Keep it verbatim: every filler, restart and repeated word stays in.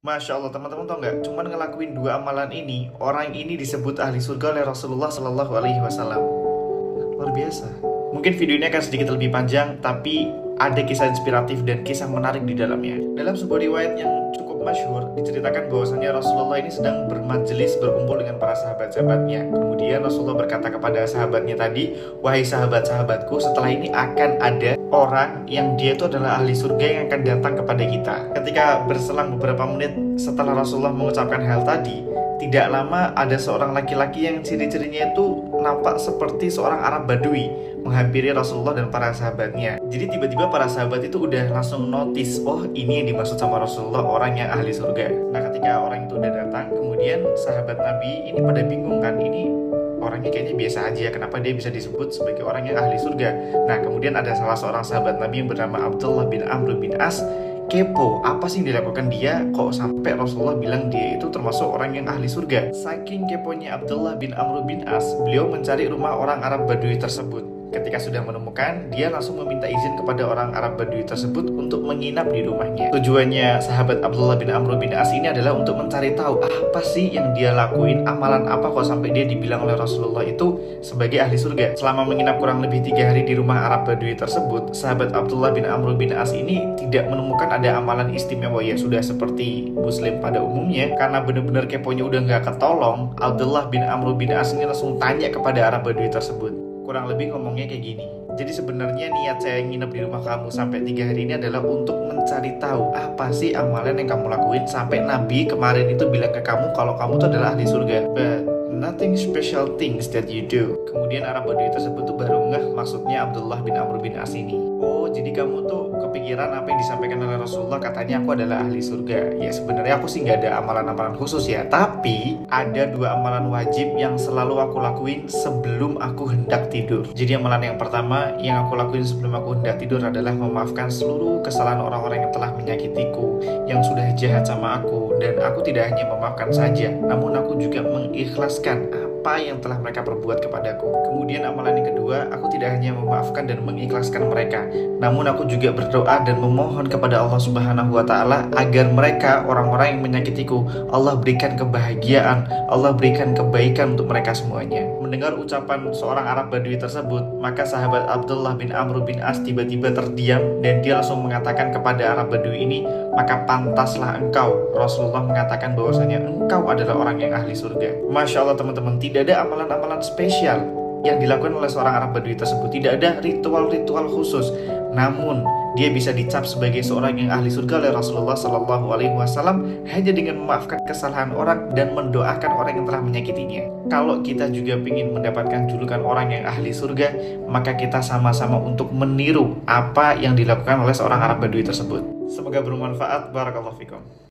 Masya Allah, teman-teman tau nggak? Cuman ngelakuin dua amalan ini, orang ini disebut ahli surga oleh Rasulullah Shallallahu Alaihi Wasallam. Luar biasa. Mungkin video ini akan sedikit lebih panjang, tapi ada kisah inspiratif dan kisah menarik di dalamnya. Dalam sebuah riwayat yang cukup masyhur, diceritakan bahwasanya Rasulullah ini sedang bermajelis berkumpul dengan para sahabat-sahabatnya. Kemudian Rasulullah berkata kepada sahabatnya tadi, "Wahai sahabat-sahabatku, setelah ini akan ada orang yang dia itu adalah ahli surga yang akan datang kepada kita." Ketika berselang beberapa menit setelah Rasulullah mengucapkan hal tadi, tidak lama ada seorang laki-laki yang ciri-cirinya itu nampak seperti seorang Arab Badui menghampiri Rasulullah dan para sahabatnya. Jadi tiba-tiba para sahabat itu udah langsung notice, oh ini yang dimaksud sama Rasulullah, orang yang ahli surga. Nah ketika orang itu udah datang, kemudian sahabat Nabi ini pada bingung kan, ini orangnya kayaknya biasa aja, kenapa dia bisa disebut sebagai orang yang ahli surga. Nah kemudian ada salah seorang sahabat Nabi yang bernama Abdullah bin Amr bin As kepo, apa sih yang dilakukan dia kok sampai Rasulullah bilang dia itu termasuk orang yang ahli surga. Saking keponya Abdullah bin Amr bin As, beliau mencari rumah orang Arab Badui tersebut. Ketika sudah menemukan, dia langsung meminta izin kepada orang Arab Badui tersebut untuk menginap di rumahnya. Tujuannya sahabat Abdullah bin Amr bin As ini adalah untuk mencari tahu apa sih yang dia lakuin, amalan apa kok sampai dia dibilang oleh Rasulullah itu sebagai ahli surga. Selama menginap kurang lebih tiga hari di rumah Arab Badui tersebut, sahabat Abdullah bin Amr bin As ini tidak menemukan ada amalan istimewa. Ya sudah seperti muslim pada umumnya, karena benar-benar keponya udah nggak ketolong, Abdullah bin Amr bin As ini langsung tanya kepada Arab Badui tersebut. Kurang lebih ngomongnya kayak gini, jadi sebenarnya niat saya nginep di rumah kamu sampai tiga hari ini adalah untuk mencari tahu apa sih amalan yang kamu lakuin sampai Nabi kemarin itu bilang ke kamu kalau kamu tuh adalah ahli surga. But nothing special things that you do. Kemudian Arab Badui tersebut tuh baru ngeh maksudnya Abdullah bin Amr bin As ini. Oh jadi kamu tuh kepikiran apa yang disampaikan oleh Rasulullah, katanya aku adalah ahli surga. Ya sebenarnya aku sih nggak ada amalan-amalan khusus ya, tapi ada dua amalan wajib yang selalu aku lakuin sebelum aku hendak tidur. Jadi amalan yang pertama yang aku lakuin sebelum aku hendak tidur adalah memaafkan seluruh kesalahan orang-orang yang telah menyakitiku, yang sudah jahat sama aku. Dan aku tidak hanya memaafkan saja, namun aku juga mengikhlaskan apa yang telah mereka perbuat kepadaku. Kemudian amalan yang kedua, aku tidak hanya memaafkan dan mengikhlaskan mereka, namun aku juga berdoa dan memohon kepada Allah Subhanahu wa Ta'ala agar mereka, orang-orang yang menyakitiku, Allah berikan kebahagiaan, Allah berikan kebaikan untuk mereka semuanya. Mendengar ucapan seorang Arab Badui tersebut, maka sahabat Abdullah bin Amr bin As tiba-tiba terdiam dan dia langsung mengatakan kepada Arab Badui ini, maka pantaslah engkau. Rasulullah mengatakan bahwasanya engkau adalah orang yang ahli surga. Masya Allah teman-teman, tidak ada amalan-amalan spesial yang dilakukan oleh seorang Arab Badui tersebut. Tidak ada ritual-ritual khusus, namun dia bisa dicap sebagai seorang yang ahli surga oleh Rasulullah Shallallahu Alaihi Wasallam hanya dengan memaafkan kesalahan orang dan mendoakan orang yang telah menyakitinya. Kalau kita juga ingin mendapatkan julukan orang yang ahli surga, maka kita sama-sama untuk meniru apa yang dilakukan oleh seorang Arab Badui tersebut. Semoga bermanfaat. Barakallahu fikum.